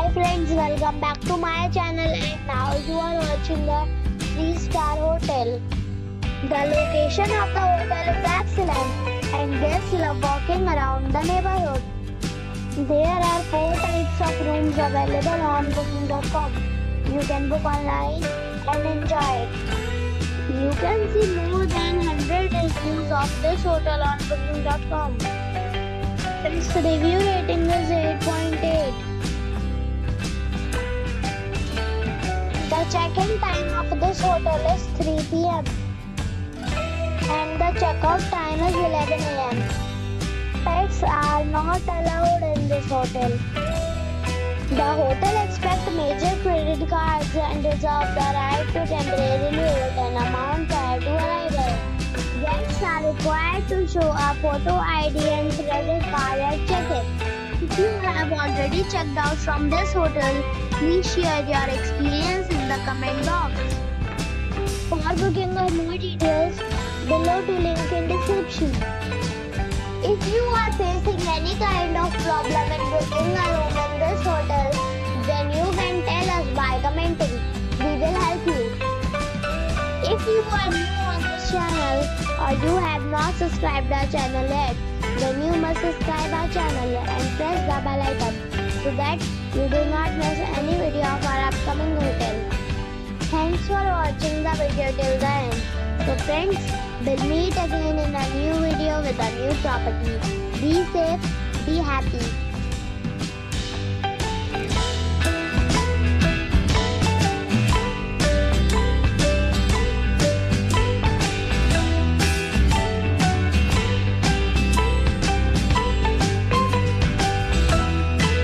friends, welcome back to my channel, and now you are watching the 3-star hotel. The location of the hotel is excellent and guests love walking around the neighborhood. There are 4 types of rooms available on booking.com. You can book online and enjoy it. You can see more than 100 reviews of this hotel on booking.com. Its review rating is 8.8. The check-in time of this hotel is 3 p.m. and the check-out time is 11 a.m. Pets are not allowed in this hotel. The hotel accepts major credit cards and reserves the right to temporarily hold an amount prior to arrival. Guests are required to show a photo ID and credit card at check-in. If you have already checked out from this hotel, please share your experience in the comment box. For booking or more details, below to link in description. If you are facing any kind of problem in booking a room in this hotel, then you can tell us by commenting. We will help you. If you are new on this channel or you have not subscribed our channel yet, then you must subscribe our channel and press the bell icon so that you do not miss any video of our upcoming hotel. Thanks for watching the video till the end. So friends, we'll meet again in a new video with a new property. Be safe, be happy.